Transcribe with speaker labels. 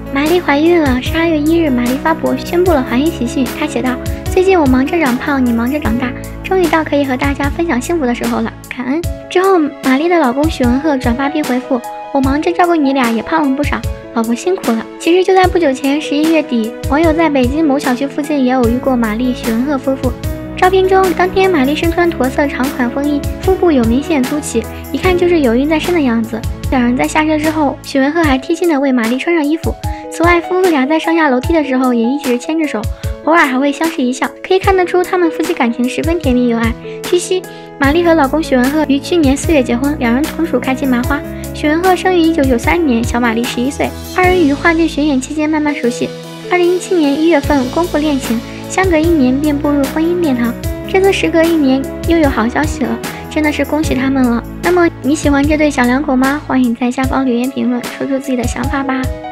Speaker 1: 玛丽怀孕了。12月1日，玛丽发博宣布了怀孕喜讯。她写道：“最近我忙着长胖，你忙着长大，终于到可以和大家分享幸福的时候了，感恩。”之后，玛丽的老公许文赫转发并回复：“我忙着照顾你俩，也胖了不少，老婆辛苦了。”其实就在不久前，11月底，网友在北京某小区附近也偶遇过玛丽、许文赫夫妇。照片中，当天玛丽身穿驼色长款风衣，腹部有明显凸起，一看就是有孕在身的样子。两人在下车之后，许文赫还贴心地为玛丽穿上衣服。此外，夫妇俩在上下楼梯的时候也一直牵着手，偶尔还会相视一笑，可以看得出他们夫妻感情十分甜蜜有爱。据悉，玛丽和老公许文赫于去年4月结婚，两人同属开心麻花。许文赫生于1993年，小玛丽11岁，二人于话剧巡演期间慢慢熟悉。2017年1月份公布恋情，相隔1年便步入婚姻殿堂。这次时隔1年又有好消息了，真的是恭喜他们了。那么你喜欢这对小两口吗？欢迎在下方留言评论，说出自己的想法吧。